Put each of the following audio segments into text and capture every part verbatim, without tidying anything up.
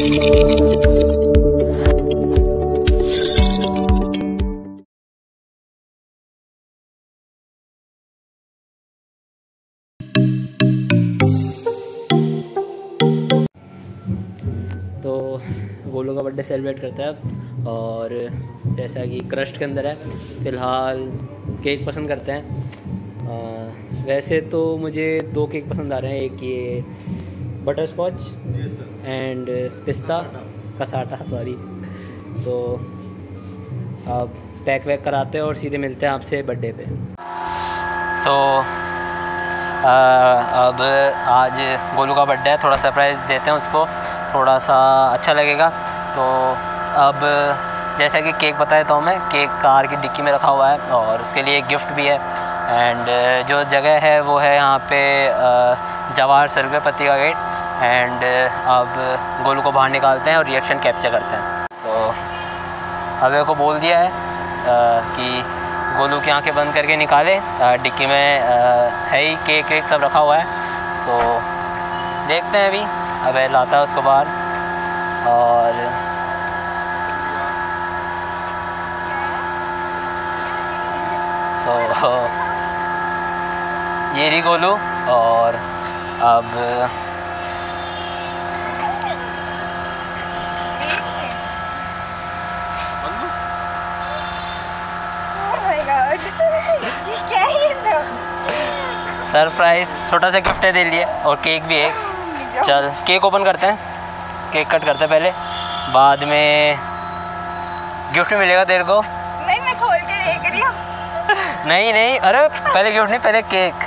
तो गोलू का birthday celebrate करते हैं अब, और जैसा कि क्रस्ट के अंदर है, फ़िलहाल केक पसंद करते हैं। आ, वैसे तो मुझे दो केक पसंद आ रहे हैं, एक ये बटर स्कॉच एंड पिस्ता कसाटा सॉरी। तो अब पैक वैक कराते हैं और सीधे मिलते हैं आपसे बर्थडे पे। सो so, अब आज गोलू का बर्थडे है, थोड़ा सरप्राइज़ देते हैं उसको, थोड़ा सा अच्छा लगेगा। तो अब जैसा कि केक बताया तो मैं केक कार की डिक्की में रखा हुआ है और उसके लिए एक गिफ्ट भी है। एंड जो जगह है वो है यहाँ पे Jawahar circle Patrika gate. And अब गोलू को बाहर निकालते हैं और रिएक्शन कैप्चर करते हैं। तो अबे को बोल दिया है आ, कि गोलू की आंखें बंद करके निकाले, डिक्की में आ, है ही केक वेक सब रखा हुआ है। सो देखते हैं अभी अबे लाता है उसको बाहर। और तो ये रही गोलू। और अब क्या है तो सरप्राइज छोटा सा गिफ्ट है दे लिए, और केक भी एक। चल केक ओपन करते हैं, केक कट करते हैं पहले, बाद में गिफ्ट मिलेगा तेरे को। नहीं मैं खोल के देख रही हूँ। नहीं नहीं, अरे पहले गिफ्ट नहीं, पहले केक।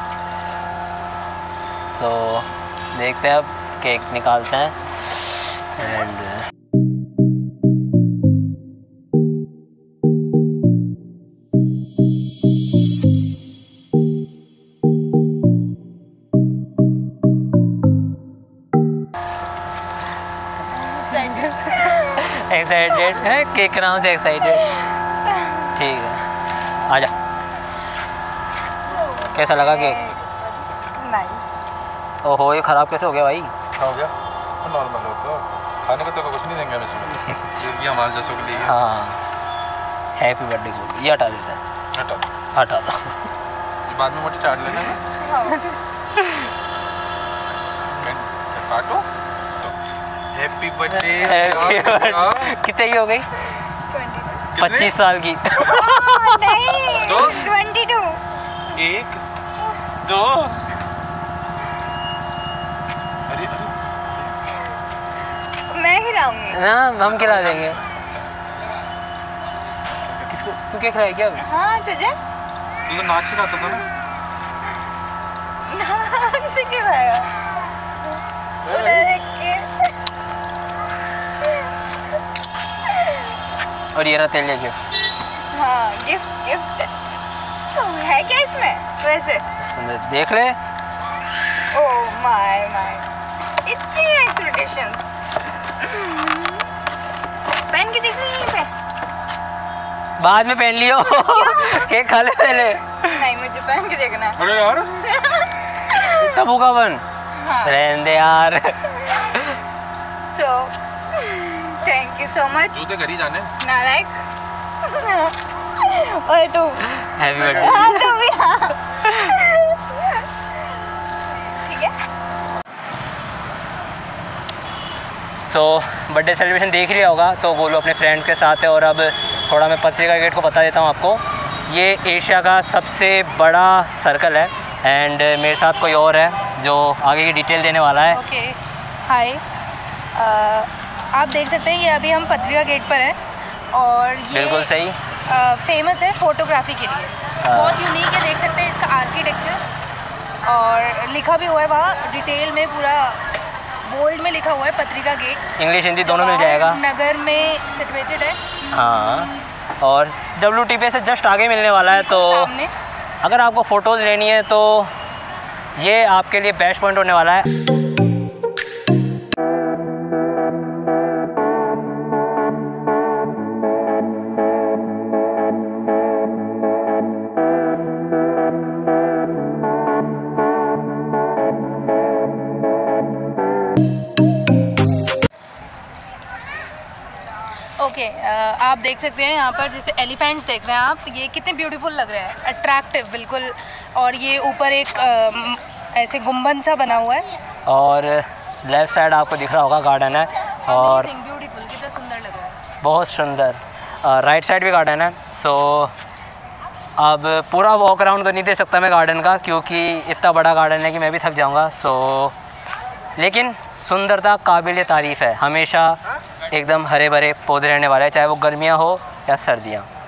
सो so, देखते हैं अब केक निकालते हैं। एंड एक्साइटेड है, केक के नाम से एक्साइटेड। ठीक है, आजा। कैसा लगा केक? नाइस। ओहो, ये ख़राब कैसे हो गया भाई? हो गया नॉर्मल हो तो खाने को तो कुछ नहीं देंगे हम इसमें। ये हमारे जैसों के लिए। हाँ, हैप्पी बर्थडे गोलू। ये हटा देते हैं, हटा हटा दो। ये बाद में मोटी चाट लेना ना। काटो। Happy birthday. कितने की हो गई? पच्चीस साल की। नहीं, दो? Twenty two. एक दो। अरे मैं खिलाऊंगी ना, हम खिला देंगे। किसको? तू क्या खिलाएगी क्या? हाँ तुझे। तू तो नाच सिखाता था ना। नाच से क्यों आया? उधर देख के। और ये रहा तेरे लिए गिफ्ट। हाँ गिफ्ट गिफ्ट तो है क्या इसमें वैसे? इसके अंदर देख ले। ओह माय माय, इतनी एक्सपेक्टेशंस। पहन के देख रही है? बाद में पहन लियो। केक खा ले पहले। नहीं मुझे पहन के देखना है। अरे यार तबू का बन। हाँ। रहने दे यार। So thank you so much. जूते घर ही जाने। नालायक। और तू हैप्पी बर्थडे। हाँ तू भी हाँ। ठीक है। सो बर्थडे सेलिब्रेशन देख लिया होगा, तो गोलू अपने फ्रेंड के साथ है। और अब थोड़ा मैं पत्रिका गेट को बता देता हूँ आपको। ये एशिया का सबसे बड़ा सर्कल है। एंड मेरे साथ कोई और है जो आगे की डिटेल देने वाला है। ओके हाय, आप देख सकते हैं ये अभी हम पत्रिका गेट पर हैं और ये बिल्कुल सही फेमस है फोटोग्राफी के लिए। बहुत यूनिक है, देख सकते हैं इसका आर्किटेक्चर, और लिखा भी हुआ है वहाँ डिटेल में, पूरा बोल्ड में लिखा हुआ है पत्रिका गेट। इंग्लिश हिंदी दोनों मिल जाएगा। नगर में सिचुएटेड है। हाँ, और डब्ल्यू टी पी से जस्ट आगे मिलने वाला है। तो सामने अगर आपको फ़ोटोज़ लेनी है तो ये आपके लिए बेस्ट पॉइंट होने वाला है। ओके okay, आप देख सकते हैं यहाँ पर जैसे एलिफेंट्स देख रहे हैं आप, ये कितने ब्यूटीफुल लग रहे हैं, अट्रैक्टिव बिल्कुल। और ये ऊपर एक आ, ऐसे गुम्बद सा बना हुआ है और लेफ़्ट साइड आपको दिख रहा होगा गार्डन है और ब्यूटीफुल, कितना सुंदर लग रहा है, बहुत सुंदर। राइट साइड भी गार्डन है। सो अब पूरा वॉक अराउंड तो नहीं दे सकता मैं गार्डन का, क्योंकि इतना बड़ा गार्डन है कि मैं भी थक जाऊंगा। सो लेकिन सुंदरता काबिल तारीफ़ है, हमेशा एकदम हरे भरे पौधे रहने वाले हैं, चाहे वो गर्मियाँ हो या सर्दियाँ।